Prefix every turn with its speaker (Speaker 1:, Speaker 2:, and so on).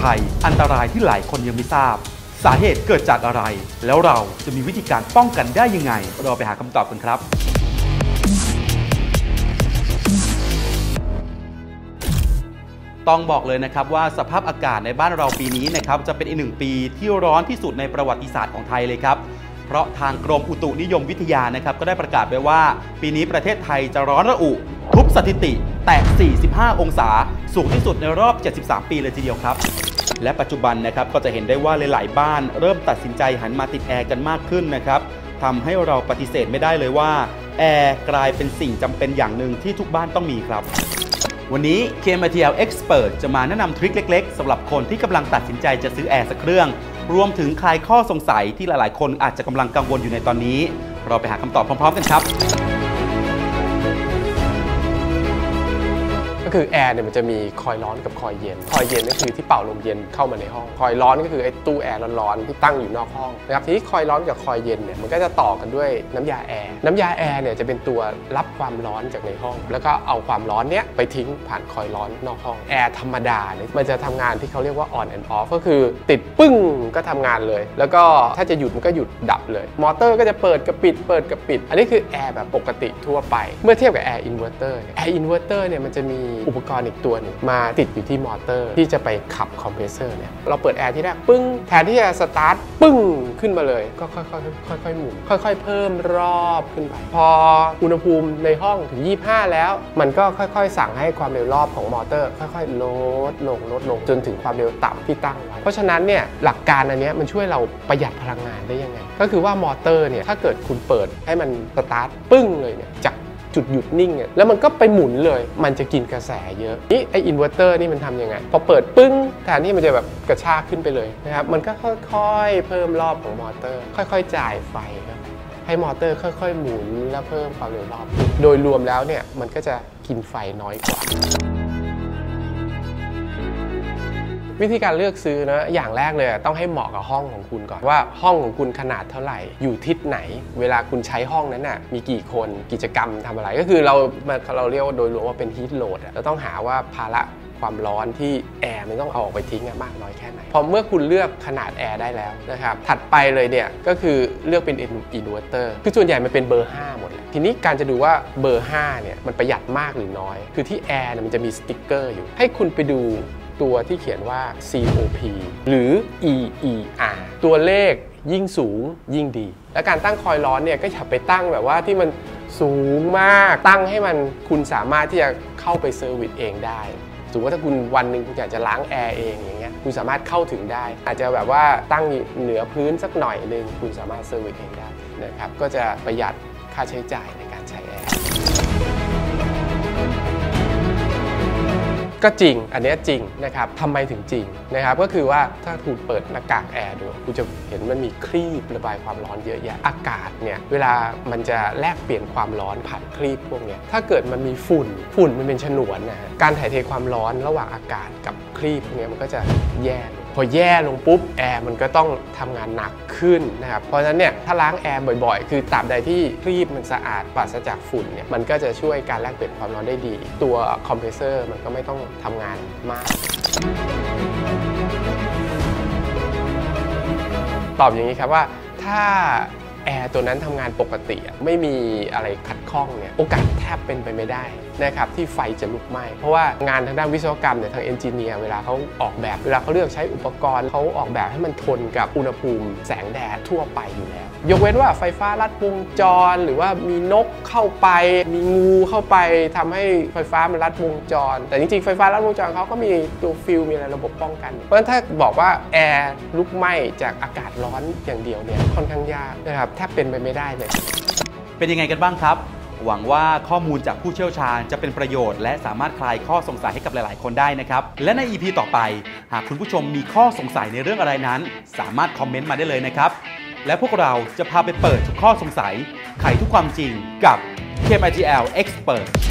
Speaker 1: ภัยอันตรายที่หลายคนยังไม่ทราบสาเหตุเกิดจากอะไรแล้วเราจะมีวิธีการป้องกันได้ยังไงเราไปหาคำตอบกันครับต้องบอกเลยนะครับว่าสภาพอากาศในบ้านเราปีนี้นะครับจะเป็นอีกหนึ่งปีที่ร้อนที่สุดในประวัติศาสตร์ของไทยเลยครับเพราะทางกรมอุตุนิยมวิทยานะครับก็ได้ประกาศไว้ว่าปีนี้ประเทศไทยจะร้อนระอุทุบสถิติแตะ 45 องศาสูงที่สุดในรอบ 73 ปีเลยทีเดียวครับและปัจจุบันนะครับก็จะเห็นได้ว่าหลายๆบ้านเริ่มตัดสินใจหันมาติดแอร์กันมากขึ้นนะครับทำให้เราปฏิเสธไม่ได้เลยว่าแอร์กลายเป็นสิ่งจำเป็นอย่างหนึ่งที่ทุกบ้านต้องมีครับวันนี้ KMITL Expert จะมาแนะนำทริคเล็กๆสำหรับคนที่กำลังตัดสินใจจะซื้อแอร์สักเครื่องรวมถึงคลายข้อสงสัยที่หลายๆคนอาจจะกำลังกังวลอยู่ในตอนนี้เราไปหาคำตอบพร้อมๆกันครับ
Speaker 2: ก็คือแอร์เนี่ยมันจะมีคอยร้อนกับคอยเย็นคอยเย็นก็คือที่เป่าลมเย็นเข้ามาในห้องคอยร้อนก็คือไอ้ตู้แอร์ร้อนๆที่ตั้งอยู่นอกห้องนะครับทีนี้คอยร้อนกับคอยเย็นเนี่ยมันก็จะต่อกันด้วยน้ำยาแอร์น้ำยาแอร์เนี่ยจะเป็นตัวรับความร้อนจากในห้องแล้วก็เอาความร้อนเนี้ยไปทิ้งผ่านคอยร้อนนอกห้องแอร์ธรรมดาเนี่ยมันจะทำงานที่เขาเรียกว่า on and off ก็คือติดปึ้งก็ทำงานเลยแล้วก็ถ้าจะหยุดมันก็หยุดดับเลยมอเตอร์ก็จะเปิดกับปิดเปิดกับปิดอันนี้คือแอร์แบบปกติทั่วไปเมื่อเทียบกับแอร์อินเวอร์เตอร์เนี่ยมันจะมีอุปกรณ์อีกตัวมาติดอยู่ที่มอเตอร์ที่จะไปขับคอมเพรสเซอร์เนี่ยเราเปิดแอร์ที่แรกปึ้งแทนที่จะสตาร์ทปึ้งขึ้นมาเลยก็ค่อยๆหมุนค่อยๆเพิ่มรอบขึ้นไปพออุณหภูมิในห้องถึง25แล้วมันก็ค่อยๆสั่งให้ความเร็วรอบของมอเตอร์ค่อยๆลดลงจนถึงความเร็วต่ำที่ตั้งไว้เพราะฉะนั้นเนี่ยหลักการอันนี้มันช่วยเราประหยัดพลังงานได้ยังไงก็คือว่ามอเตอร์เนี่ยถ้าเกิดคุณเปิดให้มันสตาร์ทปึ้งเลยเนี่ยจากจุดหยุดนิ่งแล้วมันก็ไปหมุนเลยมันจะกินกระแสเยอะนี่ไออินเวอร์เตอร์นี่มันทำยังไงพอเปิดปึ้งแทนที่มันจะแบบกระชากขึ้นไปเลยนะครับมันก็ค่อยๆเพิ่มรอบของมอเตอร์ค่อยๆจ่ายไฟครับให้มอเตอร์ค่อยๆหมุนแล้วเพิ่มความเร็วรอบโดยรวมแล้วเนี่ยมันก็จะกินไฟน้อยกว่าวิธีการเลือกซื้อนะอย่างแรกเลยต้องให้เหมาะกับห้องของคุณก่อนว่าห้องของคุณขนาดเท่าไหร่อยู่ทิศไหนเวลาคุณใช้ห้องนั้นน่ะมีกี่คนกิจกรรมทำอะไรก็คือเราเรียกว่าโดยรวมว่าเป็นฮีทโหลดเราต้องหาว่าภาระความร้อนที่แอร์มันต้องเอาออกไปทิ้งมากน้อยแค่ไหนพอเมื่อคุณเลือกขนาดแอร์ได้แล้วนะครับถัดไปเลยเนี่ยก็คือเลือกเป็นอินเวอร์เตอร์คือส่วนใหญ่มันเป็นเบอร์5หมดเลยทีนี้การจะดูว่าเบอร์5เนี่ยมันประหยัดมากหรือน้อยคือที่แอร์มันจะมีสติ๊กเกอร์อยู่ให้คุณไปดูตัวที่เขียนว่า COP หรือ EER ตัวเลขยิ่งสูงยิ่งดีและการตั้งคอยร้อนเนี่ยก็อย่าไปตั้งแบบว่าที่มันสูงมากตั้งให้มันคุณสามารถที่จะเข้าไปเซอร์วิสเองได้สมมติว่าถ้าคุณวันหนึ่งคุณอยากจะล้างแอร์เองอย่างเงี้ยคุณสามารถเข้าถึงได้อาจจะแบบว่าตั้งเหนือพื้นสักหน่อยนึงคุณสามารถเซอร์วิสเองได้นะครับก็จะประหยัดค่าใช้จ่ายในการใช้แอร์ก็จริงอันนี้จริงนะครับทำไมถึงจริงนะครับก็คือว่าถ้าคุณเปิดหน้ากากแอร์ดูคุณจะเห็นมันมีครีบระบายความร้อนเยอะแยะอากาศเนี่ยเวลามันจะแลกเปลี่ยนความร้อนผ่านครีบพวกนี้ถ้าเกิดมันมีฝุ่นมันเป็นฉนวนนะฮะการถ่ายเทความร้อนระหว่างอากาศกับครีบพวกนี้มันก็จะแย่พอแย่ลงปุ๊บแอร์มันก็ต้องทำงานหนักขึ้นนะครับเพราะฉะนั้นเนี่ยถ้าล้างแอร์บ่อยๆคือตราบใดที่ครีบมันสะอาดปราศจากฝุ่นเนี่ยมันก็จะช่วยการแลกเปลี่ยนความร้อนได้ดีตัวคอมเพรสเซอร์มันก็ไม่ต้องทำงานมากตอบอย่างนี้ครับว่าถ้าแอร์ตัวนั้นทำงานปกติไม่มีอะไรขัดข้องเนี่ยโอกาสแทบเป็นไปไม่ได้นะครับที่ไฟจะลุกไหม้เพราะว่างานทางด้านวิศวกรรมเนี่ยทางเอนจิเนียร์เวลาเขาออกแบบเวลาเขาเลือกใช้อุปกรณ์เขาออกแบบให้มันทนกับอุณหภูมิแสงแดดทั่วไปอยู่แล้วยกเว้นว่าไฟฟ้าลัดวงจรหรือว่ามีนกเข้าไปมีงูเข้าไปทำให้ไฟฟ้ามันลัดวงจรแต่จริงๆไฟฟ้าลัดวงจรเขาก็มีตัวฟิลมีอะไรระบบป้องกันเพราะฉะนั้นถ้าบอกว่าแอร์ลุกไหม้จากอากาศร้อนอย่างเดียวเนี่ยค่อนข้างยากนะครับแทบเป็นไปไม่ได้เลย
Speaker 1: เป็นยังไงกันบ้างครับหวังว่าข้อมูลจากผู้เชี่ยวชาญจะเป็นประโยชน์และสามารถคลายข้อสงสัยให้กับหลายๆคนได้นะครับและใน EP ต่อไปหากคุณผู้ชมมีข้อสงสัยในเรื่องอะไรนั้นสามารถคอมเมนต์มาได้เลยนะครับและพวกเราจะพาไปเปิดทุกข้อสงสัยไขทุกความจริงกับ KMITL Expert